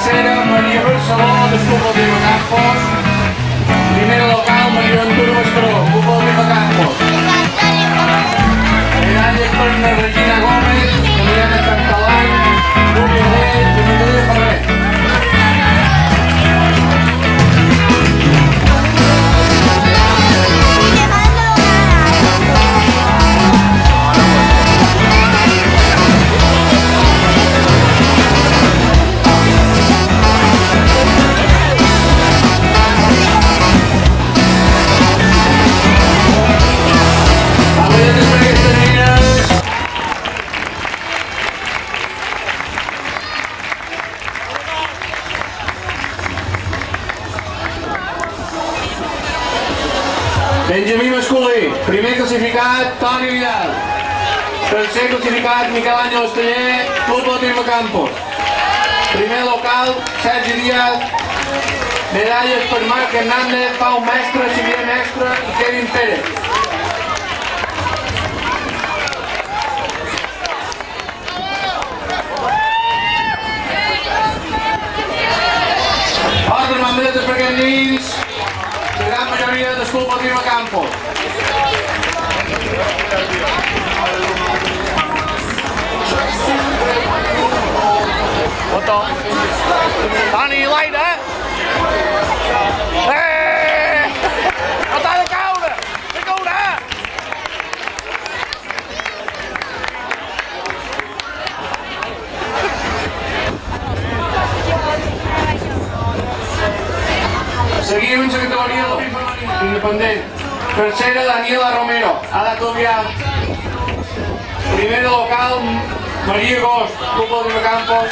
tercera, Maria Barceló, del Club Deportiu Campos. Primera local, Maria Ventura Mascaró, Club Deportiu Campos. Medalles per la Regina Gómez, Emiliana Cantalán, Núria Dell i Maria Ferrer. Benjamí masculí, primer classificat Toni Vidal, tercer classificat Miquel Àngel Esteller, Club Deportiu Campos, primer local Sergi Díaz, medalles per Marc Hernández, Pau Mestre, Xavier Mestre i Kevin Pérez. Altres medalles per aquests nins, la gran majoria del Club Deportiu Campos. Otto. Toni, l'aire! No t'ha de caure! De caure! Seguim en la categoria independent. Tercera, Daniela Romero, Ada Tobià. Primera local, Maria Gost, Club Deportiu Campos.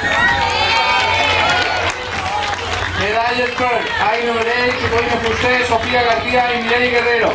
Medalles per Aina Marell, Catalina Fuster, Sofia García i Mireia Guerrero.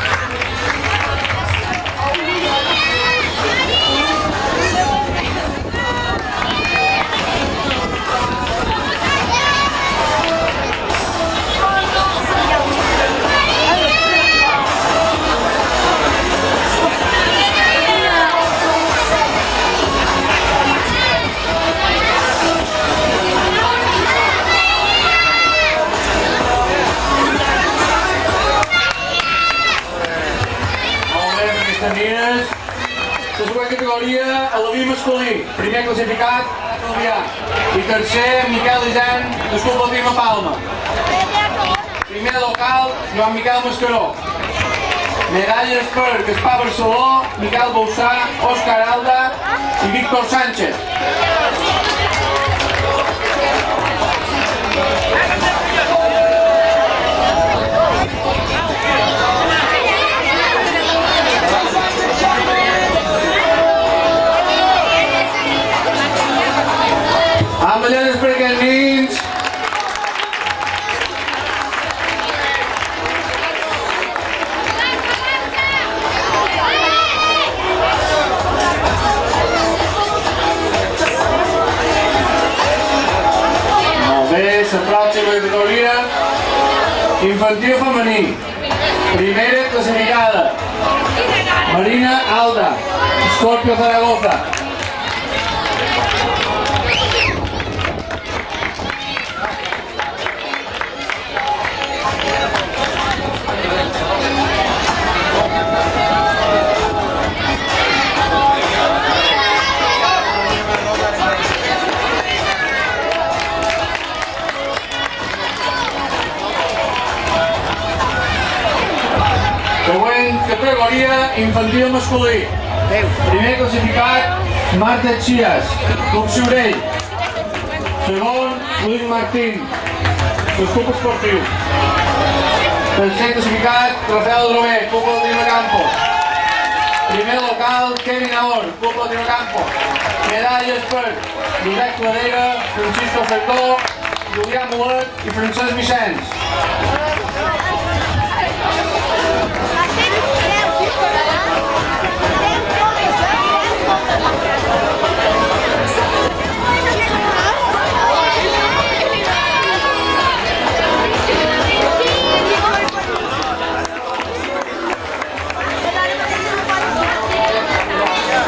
La següent categoria, Alaví masculí, primer classificat, Tobià, i tercer, Miquel Isern, del Club Deportiu Palma. Primer local, Joan Miquel Mascaró. Medalles per Gaspar Barceló, Miquel Boussà, Òscar Alda i Víctor Sánchez. Medalles per aquests nins. Molt bé, la pròxima categoria, infantil femení. Primera classificada, Marina Alda, Scorpio Zaragoza. Següent categoria, infantil masculí. Primer classificat, Marta Chias, Club Siurell. Segon, Luis Martín, del Club Esportiu. Tercer classificat, Rafael Dromé, Club Deportiu Campos. Primer local, Kevin Ahor, Club Deportiu Campos. Medalles per Josep Cladera, Francisco Ferdó, Julià Mulet i Francesc Vicenç.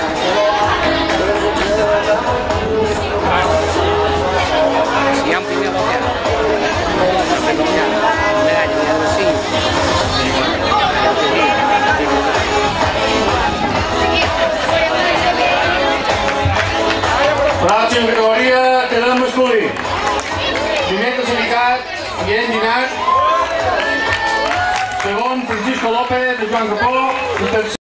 Siang guanyat. Segon, Francisco López, de Joan Capó. I tercer,